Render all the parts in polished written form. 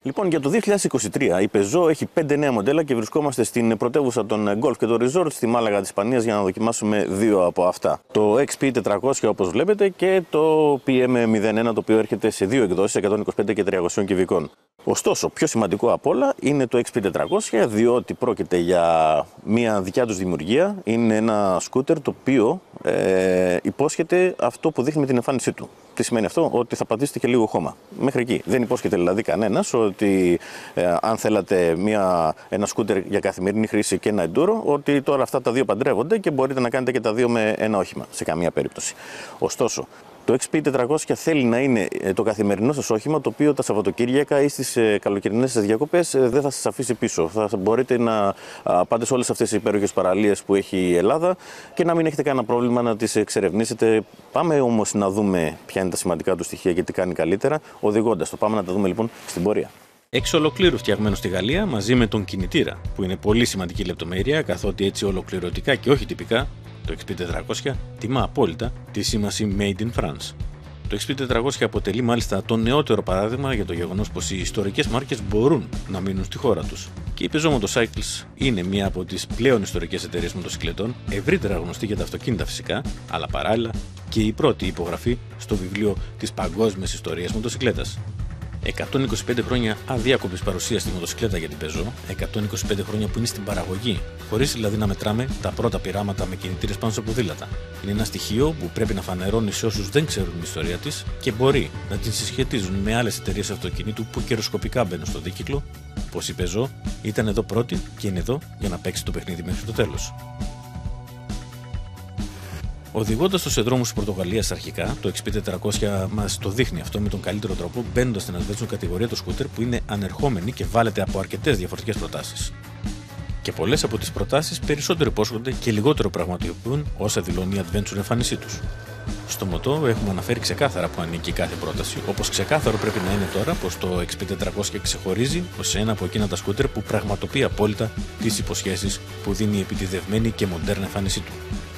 Λοιπόν, για το 2023 η Peugeot έχει 5 νέα μοντέλα και βρισκόμαστε στην πρωτεύουσα των Golf και των Resort στη Μάλαγα της Ισπανίας για να δοκιμάσουμε 2 από αυτά. Το XP400 όπως βλέπετε και το PM01 το οποίο έρχεται σε 2 εκδόσεις 125 και 300 κυβικών. Ωστόσο, πιο σημαντικό απ' όλα είναι το XP400 διότι πρόκειται για μια δικιά τους δημιουργία. Είναι ένα σκούτερ το οποίο υπόσχεται αυτό που δείχνει με την εμφάνισή του. Τι σημαίνει αυτό? Ότι θα πατήσετε και λίγο χώμα. Μέχρι εκεί. Δεν υπόσχεται δηλαδή κανένας ότι αν θέλατε ένα σκούτερ για καθημερινή χρήση και ένα enduro, ότι τώρα αυτά τα δύο παντρεύονται και μπορείτε να κάνετε και τα δύο με ένα όχημα σε καμία περίπτωση. Ωστόσο, το XP400 θέλει να είναι το καθημερινό σας όχημα, το οποίο τα Σαββατοκύριακα ή στις καλοκαιρινές σας διακοπές δεν θα σας αφήσει πίσω. Θα μπορείτε να πάτε σε όλες αυτές τις υπέροχες παραλίες που έχει η Ελλάδα και να μην έχετε κανένα πρόβλημα να τις εξερευνήσετε. Πάμε όμως να δούμε ποια είναι τα σημαντικά του στοιχεία και τι κάνει καλύτερα, οδηγώντας το. Πάμε να τα δούμε λοιπόν στην πορεία. Εξ ολοκλήρου φτιαγμένο στη Γαλλία μαζί με τον κινητήρα, που είναι πολύ σημαντική λεπτομέρεια, καθότι έτσι ολοκληρωτικά και όχι τυπικά, το XP400 τιμά απόλυτα τη σήμαση Made in France. Το XP400 αποτελεί μάλιστα το νεότερο παράδειγμα για το γεγονός πως οι ιστορικές μάρκες μπορούν να μείνουν στη χώρα τους. Και η Peugeot Motorcycles είναι μία από τις πλέον ιστορικές εταιρείες μοτοσυκλετών, ευρύτερα γνωστή για τα αυτοκίνητα φυσικά, αλλά παράλληλα και η πρώτη υπογραφή στο βιβλίο της Παγκόσμιας Ιστορίας Μοτοσυκλέτας. 125 χρόνια αδιάκοπης παρουσίας στη μοτοσυκλέτα για την Peugeot, 125 χρόνια που είναι στην παραγωγή, χωρίς δηλαδή να μετράμε τα πρώτα πειράματα με κινητήρες πάνω στα ποδήλατα. Είναι ένα στοιχείο που πρέπει να φανερώνει σε όσους δεν ξέρουν την ιστορία της και μπορεί να την συσχετίζουν με άλλες εταιρείες αυτοκινήτου που καιροσκοπικά μπαίνουν στο δίκυκλο, πως η Peugeot ήταν εδώ πρώτη και είναι εδώ για να παίξει το παιχνίδι μέχρι το τέλος. Οδηγώντας το σε δρόμους της Πορτογαλίας αρχικά, το XP400 μας το δείχνει αυτό με τον καλύτερο τρόπο, μπαίνοντας στην adventure κατηγορία του σκούτερ που είναι ανερχόμενη και βάλεται από αρκετές διαφορετικές προτάσεις. Και πολλές από τις προτάσεις περισσότερο υπόσχονται και λιγότερο πραγματοποιούν όσα δηλώνει η adventure εμφάνισή τους. Στο μοτό έχουμε αναφέρει ξεκάθαρα που ανήκει κάθε πρόταση, όπως ξεκάθαρο πρέπει να είναι τώρα πως το XP400 ξεχωρίζει ως ένα από εκείνα τα σκούτερ που πραγματοποιεί απόλυτα τις υποσχέσεις που δίνει η επιτιδευμένη και μοντέρνα εμφάνισή του.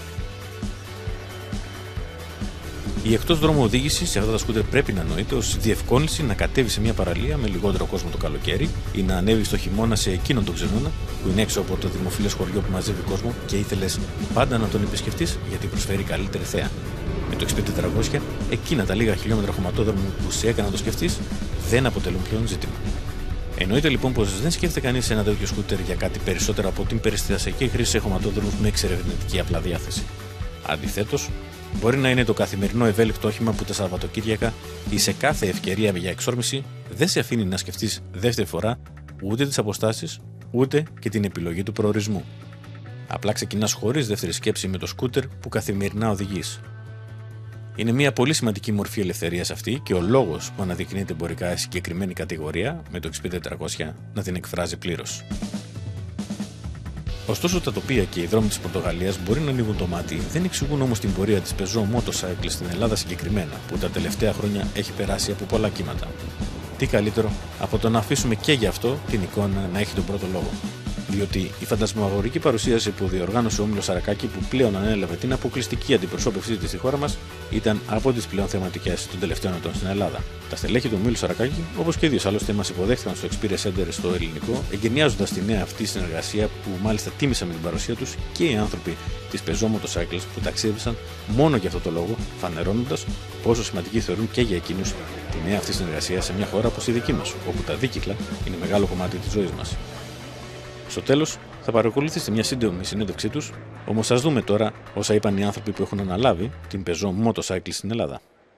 Η εκτός δρόμου οδήγηση σε αυτά τα σκούτερ πρέπει να νοείται ως διευκόλυνση να κατέβει σε μια παραλία με λιγότερο κόσμο το καλοκαίρι ή να ανέβει στο χειμώνα σε εκείνον τον ξενώνα που είναι έξω από το δημοφιλές χωριό που μαζεύει κόσμο και ήθελες πάντα να τον επισκεφτείς γιατί προσφέρει καλύτερη θέα. Με το XP400, εκείνα τα λίγα χιλιόμετρα χωματόδρομου που σε έκανα να το σκεφτείς δεν αποτελούν πλέον ζήτημα. Εννοείται λοιπόν πως δεν σκέφτεται κανείς ένα τέτοιο σκούτερ για κάτι περισσότερο από την περιστασιακή χρήση σε χωματόδρομους με εξερευνητική απλά διάθεση. Αντιθέτως, μπορεί να είναι το καθημερινό ευέλικτο όχημα που τα Σαββατοκύριακα ή σε κάθε ευκαιρία για εξόρμηση δεν σε αφήνει να σκεφτείς δεύτερη φορά ούτε τις αποστάσεις ούτε και την επιλογή του προορισμού. Απλά ξεκινάς χωρίς δεύτερη σκέψη με το σκούτερ που καθημερινά οδηγείς. Είναι μια πολύ σημαντική μορφή ελευθερίας αυτή και ο λόγος που αναδεικνύεται εμπορικά σε συγκεκριμένη κατηγορία με το XP400 να την εκφράζει πλήρως. Ωστόσο, τα τοπία και οι δρόμοι της Πορτογαλίας μπορεί να ανοίγουν το μάτι, δεν εξηγούν όμως την πορεία της Peugeot Motorcycles στην Ελλάδα συγκεκριμένα, που τα τελευταία χρόνια έχει περάσει από πολλά κύματα. Τι καλύτερο από το να αφήσουμε και γι' αυτό την εικόνα να έχει τον πρώτο λόγο. Διότι η φαντασμαγορική παρουσίαση που διοργάνωσε ο Όμιλος Σαρακάκη, που πλέον ανέλαβε την αποκλειστική αντιπροσώπευσή της στη χώρα μας, ήταν από τις πλέον θεματικές των τελευταίων ετών στην Ελλάδα. Τα στελέχη του Ομίλου Σαρακάκη, όπως και ίδιος άλλωστε, μας υποδέχτηκαν στο Experience Center στο ελληνικό, εγκαινιάζοντας τη νέα αυτή συνεργασία που μάλιστα τίμησαν με την παρουσία τους και οι άνθρωποι της Peugeot Motorcycles που ταξίδευσαν μόνο για αυτό το λόγο, φανερώνοντας πόσο σημαντική θεωρούν και για εκείνους τη νέα αυτή συνεργασία σε μια χώρα όπως η δική μας, όπου τα δίκυκλα είναι μεγάλο κομμάτι της ζωής μας. Στο τέλος, θα παρακολουθήσετε μια σύντομη συνέντευξή τους, όμως ας δούμε τώρα όσα είπαν οι άνθρωποι που έχουν αναλάβει την Peugeot Motorcycles στην Ελλάδα.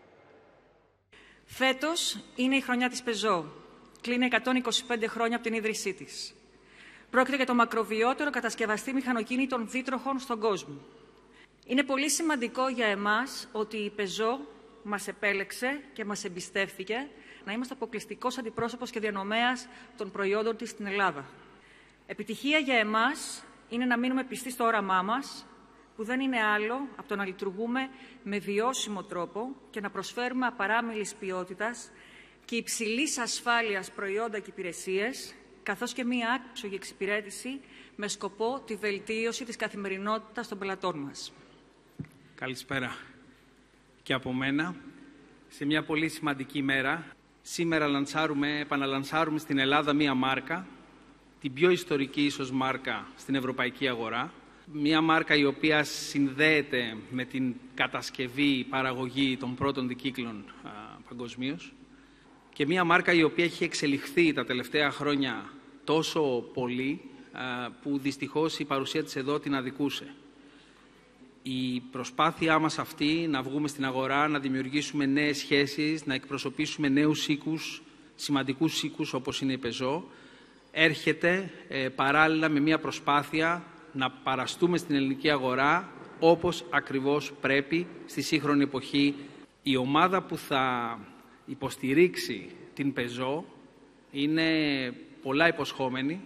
Φέτος είναι η χρονιά της Peugeot. Κλείνει 125 χρόνια από την ίδρυσή της. Πρόκειται για το μακροβιότερο κατασκευαστή μηχανοκίνητων δίτροχων στον κόσμο. Είναι πολύ σημαντικό για εμάς ότι η Peugeot μας επέλεξε και μας εμπιστεύθηκε να είμαστε αποκλειστικός αντιπρόσωπος και διανομέας των προϊόντων της στην Ελλάδα. Επιτυχία για εμάς είναι να μείνουμε πιστοί στο όραμά μας, που δεν είναι άλλο από το να λειτουργούμε με βιώσιμο τρόπο και να προσφέρουμε απαράμιλης ποιότητας και υψηλής ασφάλειας προϊόντα και υπηρεσίες, καθώς και μία άψογη εξυπηρέτηση με σκοπό τη βελτίωση της καθημερινότητας των πελατών μας. Καλησπέρα και από μένα σε μια πολύ σημαντική μέρα Σήμερα επαναλανσάρουμε στην Ελλάδα μία μάρκα, την πιο ιστορική ίσως μάρκα στην ευρωπαϊκή αγορά. Μία μάρκα η οποία συνδέεται με την κατασκευή, παραγωγή των πρώτων δικύκλων παγκοσμίως. Και μία μάρκα η οποία έχει εξελιχθεί τα τελευταία χρόνια τόσο πολύ που δυστυχώς η παρουσία της εδώ την αδικούσε. Η προσπάθειά μας αυτή να βγούμε στην αγορά, να δημιουργήσουμε νέες σχέσεις, να εκπροσωπήσουμε νέους οίκους, σημαντικούς οίκους όπως είναι η Peugeot, έρχεται παράλληλα με μια προσπάθεια να παραστούμε στην ελληνική αγορά όπως ακριβώς πρέπει στη σύγχρονη εποχή. Η ομάδα που θα υποστηρίξει την Peugeot είναι πολλά υποσχόμενη.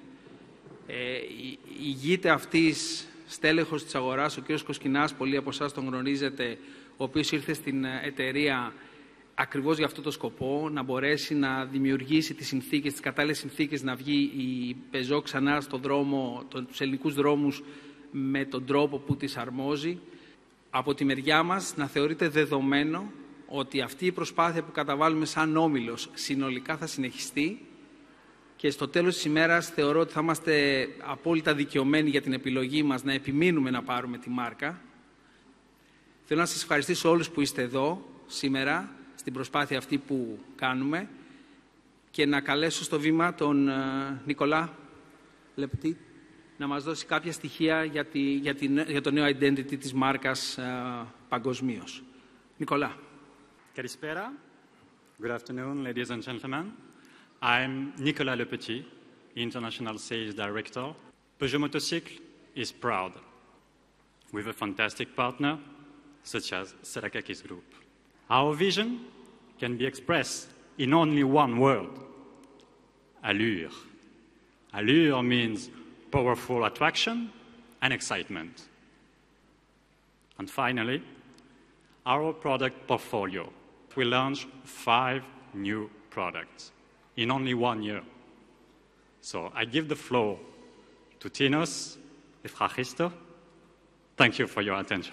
Ηγείται αυτής στέλεχος της αγοράς, ο κ. Κοσκινάς, πολλοί από εσάς τον γνωρίζετε, ο οποίος ήρθε στην εταιρεία ακριβώς για αυτό το σκοπό, να μπορέσει να δημιουργήσει τις συνθήκες, τις κατάλληλες συνθήκες να βγει η Peugeot ξανά στον δρόμο, τους ελληνικούς δρόμους με τον τρόπο που της αρμόζει. Από τη μεριά μας να θεωρείται δεδομένο ότι αυτή η προσπάθεια που καταβάλουμε σαν όμιλος συνολικά θα συνεχιστεί και στο τέλος της ημέρας θεωρώ ότι θα είμαστε απόλυτα δικαιωμένοι για την επιλογή μας να επιμείνουμε να πάρουμε τη μάρκα. Θέλω να σας ευχαριστήσω όλους που είστε εδώ σήμερα στην προσπάθεια αυτή που κάνουμε και να καλέσω στο βήμα τον Νικολά Λεπτή να μας δώσει κάποια στοιχεία για το νέο identity της μάρκας παγκοσμίως. Νικολά. Καλησπέρα. Good afternoon, ladies and gentlemen. I'm Nicolas Lepetit, International Sales Director. Peugeot Motocycle is proud, with a fantastic partner such as Serakakis Group. Our vision can be expressed in only one word: allure. Allure means powerful attraction and excitement. And finally, our product portfolio. We launched 5 new products in only 1 year. So I give the floor to Tinos Efrachisto. Thank you for your attention.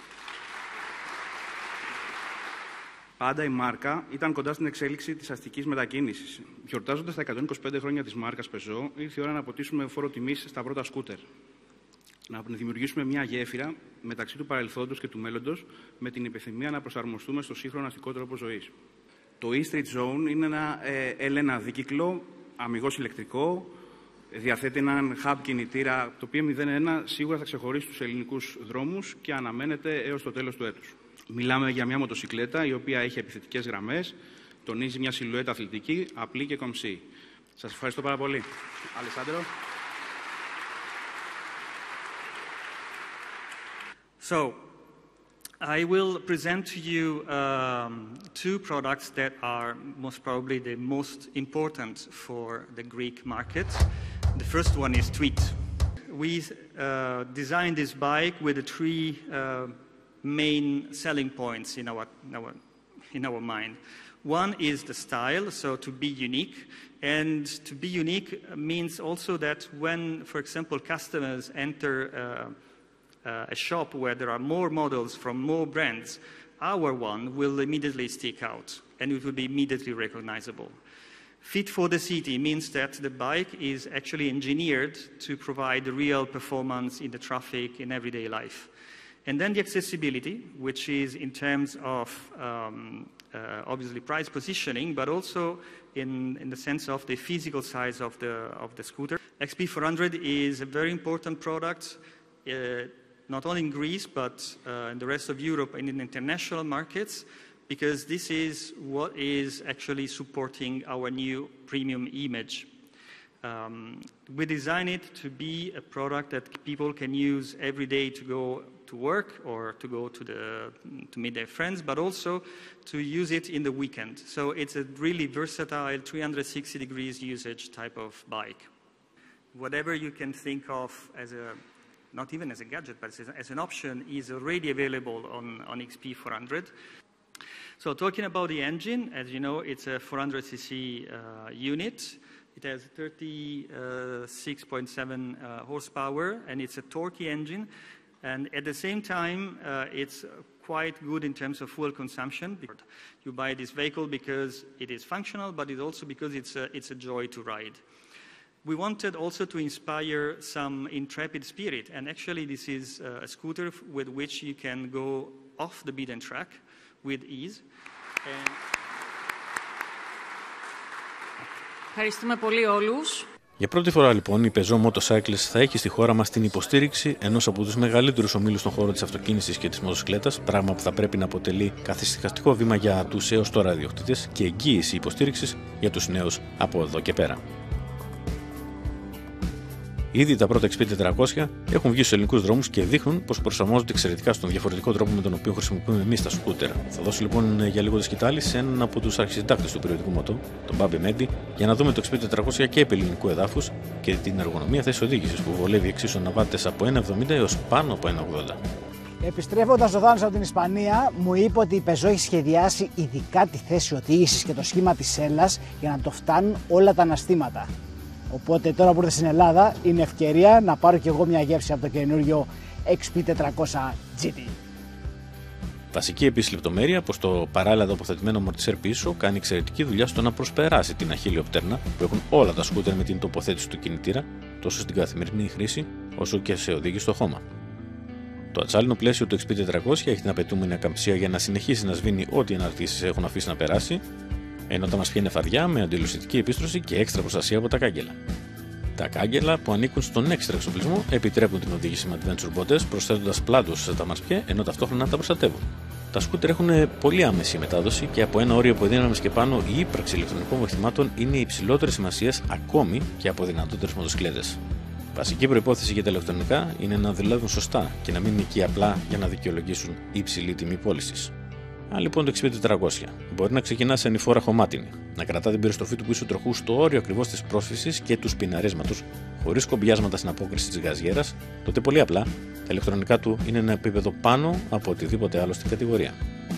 Πάντα η μάρκα ήταν κοντά στην εξέλιξη της αστικής μετακίνησης. Γιορτάζοντας τα 125 χρόνια της μάρκας Peugeot, ήρθε η ώρα να αποτίσουμε φόρο τιμής στα πρώτα σκούτερ. Να δημιουργήσουμε μια γέφυρα μεταξύ του παρελθόντος και του μέλλοντος, με την επιθυμία να προσαρμοστούμε στο σύγχρονο αστικό τρόπο ζωής. Το E-Street Zone είναι ένα δίκυκλο, αμιγώς ηλεκτρικό, διαθέτει έναν hub κινητήρα, το οποίο 01 σίγουρα θα ξεχωρίσει τους ελληνικούς δρόμους και αναμένεται έως το τέλος του έτους. Μιλάμε για μια μοτοσικλέτα η οποία έχει επιθετικές γραμμές, τονίζει μια σιλουέτα αθλητική, απλή και κομψή. Σας ευχαριστώ πάρα πολύ. Αλεσάνδρο. So, I will present to you 2 products that are most probably the most important for the Greek market. The first one is Tweet. We designed this bike with the 3 main selling points in our mind. One is the style, so to be unique. And to be unique means also that when, for example, customers enter a shop where there are more models from more brands, our one will immediately stick out and it will be immediately recognizable. Fit for the city means that the bike is actually engineered to provide real performance in the traffic in everyday life. And then the accessibility, which is in terms of obviously price positioning, but also in the sense of the physical size of the scooter. XP400 is a very important product, not only in Greece, but in the rest of Europe and in international markets, because this is what is actually supporting our new premium image. We designed it to be a product that people can use every day to go to work or to go to meet their friends, but also to use it in the weekend. So it's a really versatile 360 degrees usage type of bike. Whatever you can think of as not even as a gadget, but as an option, is already available on XP400. So talking about the engine, as you know, it's a 400cc unit. It has 36.7 horsepower, and it's a torquey engine. And at the same time, it's quite good in terms of fuel consumption. You buy this vehicle because it is functional, but it's also because it's a joy to ride. We wanted also to inspire some intrepid spirit, and actually this is a scooter with which you can go off the beaten track with ease. Ευχαριστούμε πολύ όλους. Για πρώτη φορά λοιπόν η Peugeot Motocycles θα έχει στη χώρα μας την υποστήριξη ενός από τους μεγαλύτερους ομίλους στον χώρο της αυτοκίνησης και της μοτοσυκλέτας, πράγμα που θα πρέπει να αποτελεί καθησυχαστικό βήμα για τους έως τώρα ιδιοκτήτες και εγγύηση υποστήριξης για τους νέους από εδώ και πέρα. Ήδη τα πρώτα XP400 έχουν βγει στους ελληνικούς δρόμους και δείχνουν πως προσαρμόζονται εξαιρετικά στον διαφορετικό τρόπο με τον οποίο χρησιμοποιούμε εμείς τα σκούτερ. Θα δώσω λοιπόν για λίγο τη σκητάλη σε έναν από τους αρχισυντάκτες του περιοδικού Μοτό, τον Μπάμπη Μέντι, για να δούμε το XP400 και επί ελληνικού εδάφους και την εργονομία θέσης οδήγησης που βολεύει εξίσου αναβάτες από 1,70 έως πάνω από 1,80. Επιστρέφοντας ο Δάνος από την Ισπανία, μου είπε ότι η Peugeot έχει σχεδιάσει ειδικά τη θέση οδήγησης και το σχήμα της σέλας για να το φτάνουν όλα τα αναστήματα. Οπότε τώρα που ήρθα στην Ελλάδα είναι ευκαιρία να πάρω κι εγώ μια γεύση από το καινούριο XP400 GT. Βασική επίσης λεπτομέρεια πως το παράλληλα τοποθετημένο αμορτισέρ πίσω κάνει εξαιρετική δουλειά στο να προσπεράσει την αχίλλειο πτέρνα που έχουν όλα τα σκούτερ με την τοποθέτηση του κινητήρα τόσο στην καθημερινή χρήση όσο και σε οδήγηση στο χώμα. Το ατσάλινο πλαίσιο του XP400 έχει την απαιτούμενη ακαμψία για να συνεχίσει να σβήνει ό,τι αναρτήσεις έχουν αφήσει να περάσει, ενώ τα μασπιά είναι φαρδιά με αντιλουσιτική επίστρωση και έξτρα προστασία από τα κάγκελα. Τα κάγκελα που ανήκουν στον έξτρα εξοπλισμό επιτρέπουν την οδήγηση με adventure μπότες προσθέτοντας πλάτους στα μασπιά ενώ ταυτόχρονα τα προστατεύουν. Τα σκούτερ έχουν πολύ άμεση μετάδοση και από ένα όριο αποδύναμης και πάνω η ύπαρξη ηλεκτρονικών βοηθημάτων είναι υψηλότερη σημασία ακόμη και από δυνατότερες μοτοσυκλέτες. Βασική προϋπόθεση για τα ηλεκτρονικά είναι να δουλεύουν σωστά και να μην είναι εκεί απλά για να δικαιολογήσουν υψηλή τιμή πώλησης. Αν λοιπόν το XP400 μπορεί να ξεκινά σε ανηφόρα χωμάτινη, να κρατά την περιστροφή του πίσω τροχού στο όριο ακριβώς της πρόσφυσης και του σπιναρίσματος, χωρίς κομπιάσματα στην απόκριση της γαζιέρας, τότε πολύ απλά τα ηλεκτρονικά του είναι ένα επίπεδο πάνω από οτιδήποτε άλλο στην κατηγορία.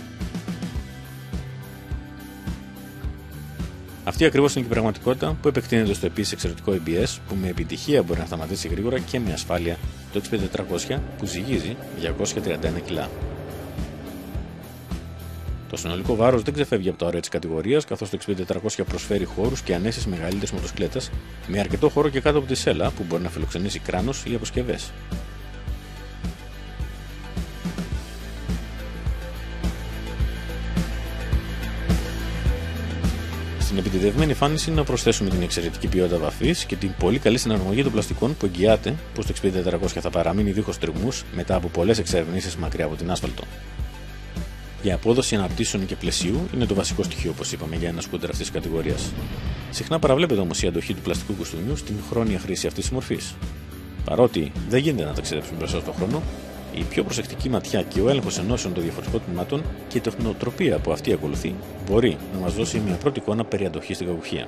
Αυτή ακριβώς είναι και η πραγματικότητα που επεκτείνεται στο επίσης εξαιρετικό ABS που με επιτυχία μπορεί να σταματήσει γρήγορα και με ασφάλεια το XP400 που ζυγίζει 231 κιλά. Το συνολικό βάρος δεν ξεφεύγει από τα όρια της κατηγορίας, καθώς το XP400 προσφέρει χώρους και ανέσεις μεγαλύτερες μοτοσυκλέτες, με αρκετό χώρο και κάτω από τη σέλα που μπορεί να φιλοξενήσει κράνος ή αποσκευές. Στην επιτηδευμένη εμφάνιση να προσθέσουμε την εξαιρετική ποιότητα βαφής και την πολύ καλή συναρμογή των πλαστικών που εγγυάται πως το XP400 θα παραμείνει δίχως τριγμούς μετά από πολλές εξερευνήσεις μακριά από την άσφαλτο. Η απόδοση αναπτύσσεων και πλαισίου είναι το βασικό στοιχείο, όπως είπαμε, για ένα σκούτερ αυτής της κατηγορίας. Συχνά παραβλέπεται όμως η αντοχή του πλαστικού κουστούμιου στην χρόνια χρήση αυτής της μορφής. Παρότι δεν γίνεται να ταξιδέψουμε μπροστά στον χρόνο, η πιο προσεκτική ματιά και ο έλεγχος ενώσεων των διαφορετικών τμήματων και η τεχνοτροπία που αυτή ακολουθεί μπορεί να μας δώσει μια πρώτη εικόνα περί αντοχής στην κακουχία.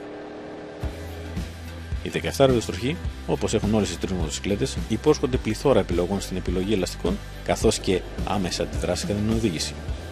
Οι 17 τροχοί, όπως έχουν όλες τις τρεις μοτοσυκλέτες, υπόσχονται πληθώρα επιλογών στην επιλογή ελαστικών, καθώς και άμεσα αντιδράσει κατά την οδήγηση.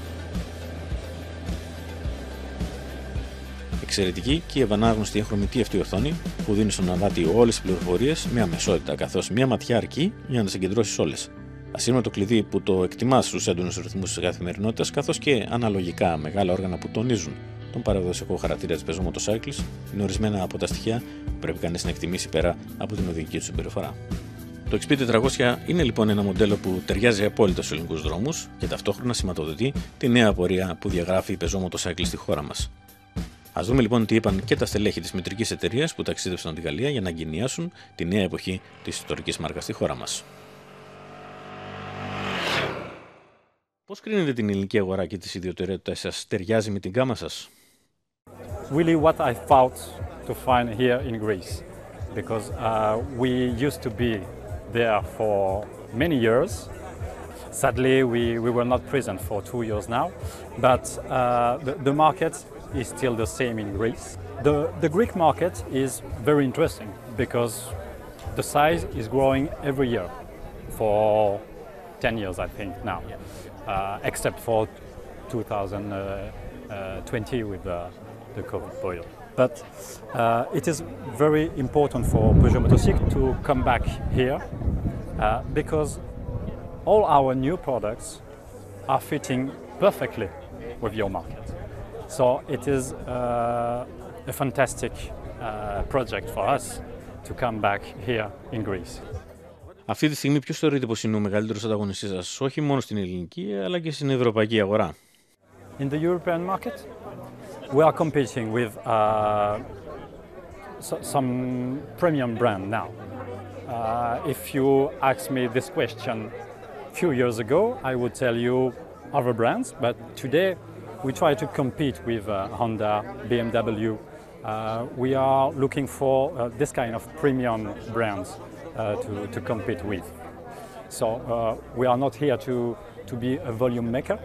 Εξαιρετική και η ευανάγνωστη εχρωμητή αυτή οθόνη που δίνει στον αναβάτη όλες τις πληροφορίες με αμεσότητα, καθώς μια ματιά αρκεί για να τις συγκεντρώσεις όλες. Ασύρματο κλειδί που το εκτιμά στους έντονους ρυθμούς της καθημερινότητας, καθώς και αναλογικά μεγάλα όργανα που τονίζουν τον παραδοσιακό χαρακτήρα της Peugeot Motocycles, είναι ορισμένα από τα στοιχεία που πρέπει κανείς να εκτιμήσει πέρα από την οδηγική του συμπεριφορά. Το XP400 είναι λοιπόν ένα μοντέλο που ταιριάζει απόλυτα στους ελληνικούς δρόμους και ταυτόχρονα σηματοδοτεί τη νέα πορεία που διαγράφει η Peugeot Motocycles στη χώρα μας. Ας δούμε λοιπόν τι είπαν και τα στελέχη της μητρικής εταιρείας που ταξίδευσαν από τη Γαλλία για να εγκαινιάσουν τη νέα εποχή της ιστορικής μάρκας στη χώρα μας. Πώς κρίνετε την ελληνική αγορά και τις ιδιαιτερότητες σας, ταιριάζει με την γάμα σας? Really what I thought to find here in Greece, because we used to be there for many years. Sadly, we were not present for 2 years now, but the market is still the same in Greece. The Greek market is very interesting because the size is growing every year for 10 years, I think, now, except for 2020 with the COVID period. But it is very important for Peugeot Motocycles to come back here because all our new products are fitting perfectly with your market. So it is a fantastic project for us to come back here in Greece. Αυτή τη στιγμή ποιος θεωρείτε πως είναι ο μεγαλύτερος ανταγωνιστής σας, όχι μόνο στην ελληνική αλλά και στην ευρωπαϊκή αγορά? In the European market, we are competing with some premium brand now. If you asked me this question a few years ago, I would tell you other brands, but today we try to compete with Honda, BMW. We are looking for this kind of premium brands to compete with. So we are not here to be a volume maker.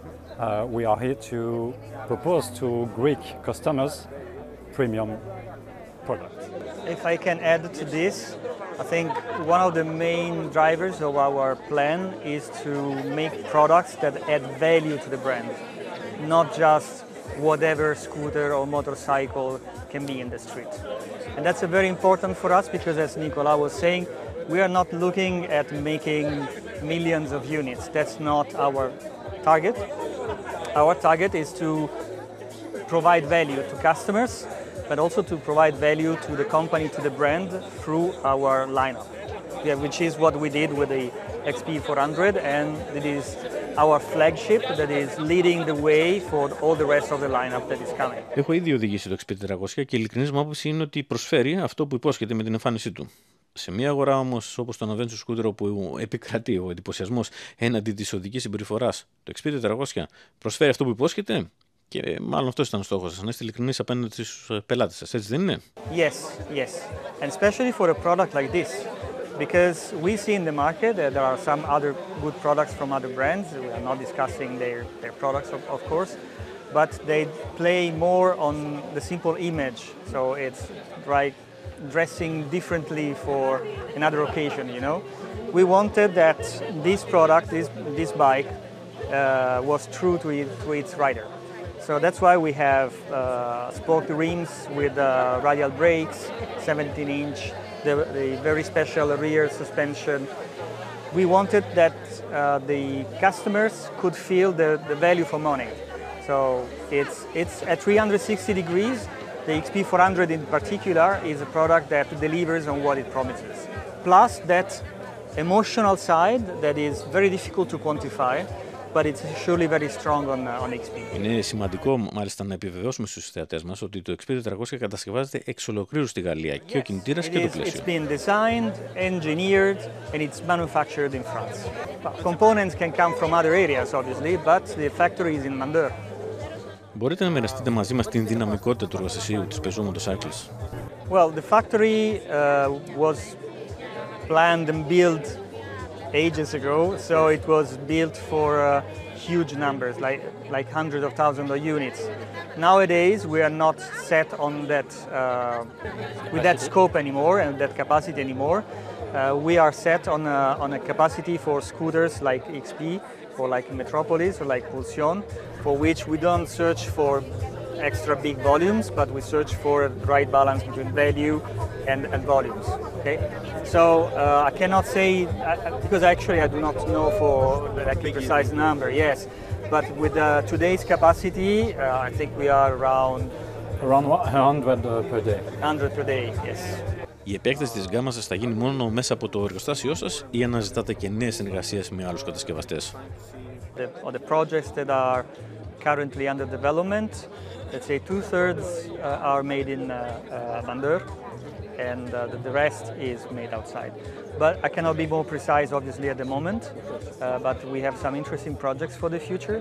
We are here to propose to Greek customers premium products. If I can add to this, I think one of the main drivers of our plan is to make products that add value to the brand, not just whatever scooter or motorcycle can be in the street. And that's very important for us because, as Nicolas was saying, we are not looking at making millions of units. That's not our target. Our target is to provide value to customers, but also to provide value to the company, to the brand through our lineup, which is what we did with the XP400, and it is our flagship that is leading the way for all the rest of the lineup that is coming. Έχω ήδη οδηγήσει το XP400 και η ειλικρινής μου άποψη είναι ότι προσφέρει αυτό που υπόσχεται με την εμφάνισή του. Σε μια αγορά όμως όπως το Adventure Scooter, όπου επικρατεί ο εντυπωσιασμός έναντι της οδικής συμπεριφοράς, το XP400 προσφέρει αυτό που υπόσχεται και μάλλον αυτός ήταν ο στόχος σας, να είστε ειλικρινείς απέναντι στους πελάτες σας, έτσι δεν είναι? Yes. And especially for a product like this, because we see in the market that there are some other good products from other brands. We are not discussing their products, of course, but they play more on the simple image. So it's like dressing differently for another occasion, you know. We wanted that this product, this bike, was true to its rider. So that's why we have spoked rims with radial brakes, 17-inch, the very special rear suspension. We wanted that the customers could feel the value for money. So it's at 360 degrees. The XP400 in particular is a product that delivers on what it promises. Plus that emotional side that is very difficult to quantify, but it's surely very strong on XP. Είναι σημαντικό μάλιστα να επιβεβαιώσουμε στους θεατές μας ότι το XP400 κατασκευάζεται εξ ολοκλήρου στη Γαλλία, και ο κινητήρας και το πλαίσιο. It's been designed, engineered, and it's manufactured in France. Components can come from other areas, obviously, but the factory is in Mandeur. Μπορείτε να μοιραστείτε μαζί μας την δυναμικότητα του εργοστασίου της Peugeot Motorcycles? Well, the factory was planned and built ages ago, so it was built for huge numbers, like hundreds of thousands of units. Nowadays, we are not set on that with that scope anymore and that capacity anymore. We are set on a capacity for scooters like XP, or like Metropolis, or like Pulsion, for which we don't search for extra big volumes, but we search for a right balance between value and volumes. Okay, so I cannot say because actually I do not know for like a precise number. Yes, but with today's capacity, I think we are around 100 per day. 100 per day. Yes. Η επέκταση της γκάμας σας θα γίνει μόνο μέσα από το εργοστάσιό σας ή αναζητάτε και νέες συνεργασίες με άλλους κατασκευαστές? The projects that are currently under development, let's say 2/3 are made in Mandeur, and the rest is made outside. But I cannot be more precise, obviously, at the moment. But we have some interesting projects for the future.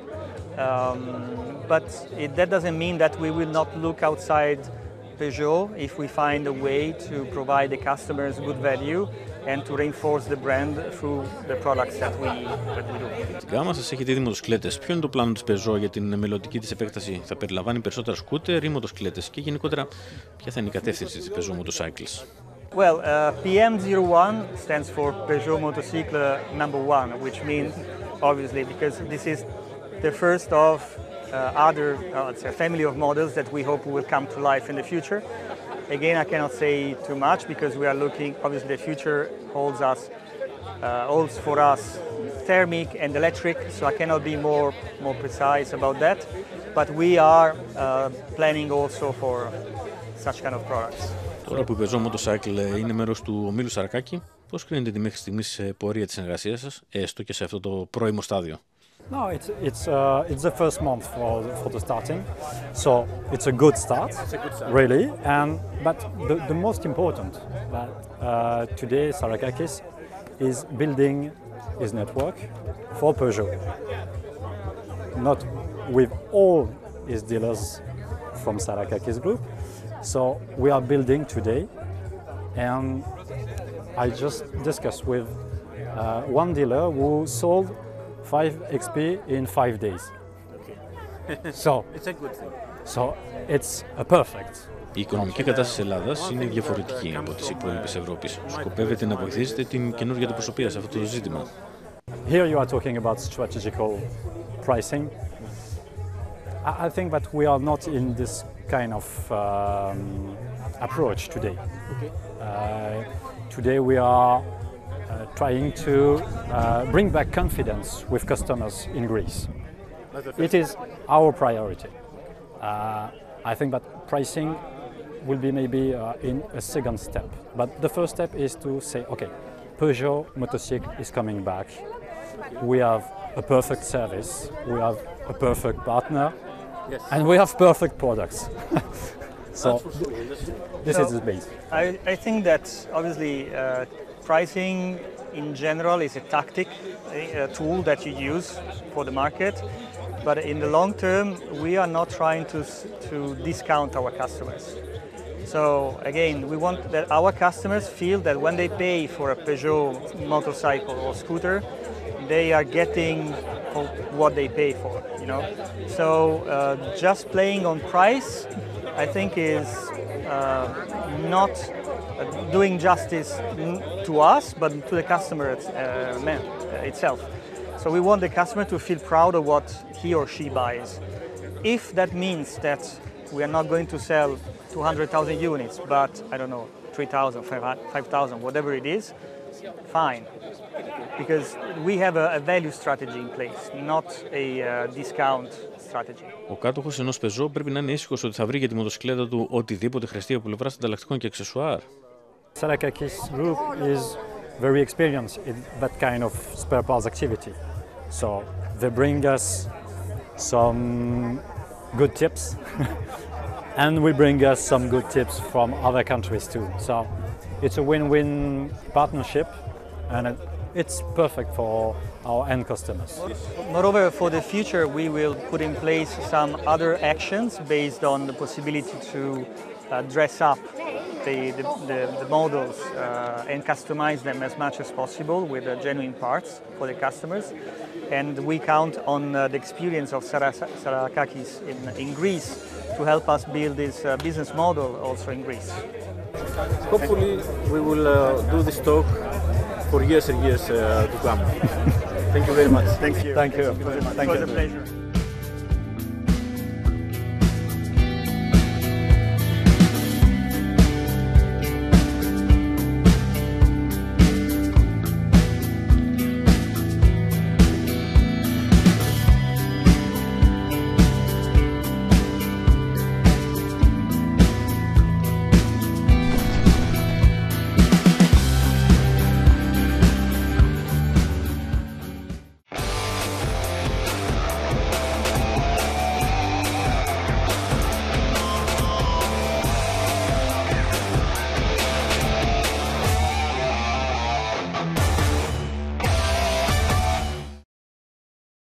But that doesn't mean that we will not look outside Peugeot if we find a way to provide the customers good value and to reinforce the brand through the products that we do. Στην γκάμα σας έχετε ήδη μοτοσυκλέτες. Ποιο είναι το πλάνο της Peugeot για την μελλοντική της επέκταση? Θα περιλαμβάνει περισσότερα σκούτερ ή μοτοσυκλέτες? Και γενικότερα, ποια θα είναι η κατεύθυνση της Peugeot Motorcycles? Well, PM01 stands for Peugeot Motorcycle number 1, which means, obviously, because this is the first of it's a family of models that we hope will come to life in the future. Again, I cannot say too much because we are looking, obviously the future holds for us thermic and electric, so I cannot be more precise about that. But we are planning also for such kind of products. Τώρα που η Peugeot Motorcycle είναι μέρος του ομίλου Σαρακάκη, πώς κρίνετε τη μέχρι στιγμής πορεία της συνεργασίας σας, έστω και σε αυτό το πρώιμο στάδιο? No, it's the first month for the starting, so it's a good start, really. But the most important that today Sarakakis is building his network for Peugeot, not with all his dealers from Sarakakis Group. So we are building today, and I just discussed with one dealer who sold 5 XP in 5 days. Okay. So It's a good thing. So it's a perfect. Η οικονομική κατάσταση της Ελλάδας είναι διαφορετική από τις υπόλοιπες Ευρώπης. Σκοπεύετε να βοηθήσετε την καινούργια αντιπροσωπεία σε αυτό το ζήτημα? Here you are talking about strategical pricing. I think that we are not in this kind of approach today. Okay. Today we are trying to bring back confidence with customers in Greece. It is our priority. I think that pricing will be maybe in a second step. But the first step is to say, okay, Peugeot motorcycle is coming back. We have a perfect service. We have a perfect partner. Yes. And we have perfect products. So this is the base. I think that obviously pricing in general is a tactic, a tool that you use for the market. But in the long term, we are not trying to discount our customers. So again, we want that our customers feel that when they pay for a Peugeot motorcycle or scooter, they are getting for what they pay for, you know. So just playing on price, I think is not doing justice to us, but to the customer itself. So we want the customer to feel proud of what he or she buys. If that means that we are not going to sell 200,000 units, but I don't know, 3,000, 5,000, whatever it is, fine. Because we have a value strategy in place, not a discount strategy. Ο κάτοχος ενός Peugeot πρέπει να είναι ήσυχος ότι θα βρει για τη μοτοσυκλέτα του οτιδήποτε χρειαστεί από πλευράς ανταλλακτικών και αξεσουάρ. Sarakakis Group is very experienced in that kind of spare parts activity. So they bring us some good tips and we bring us some good tips from other countries too. So it's a win-win partnership and it's perfect for our end customers. Moreover, for the future, we will put in place some other actions based on the possibility to dress up the models and customize them as much as possible with genuine parts for the customers. And we count on the experience of Sarakakis in Greece to help us build this business model also in Greece. Hopefully we will do this talk for years and years to come. Thank you very much. Thank you. Thank you. It was a pleasure.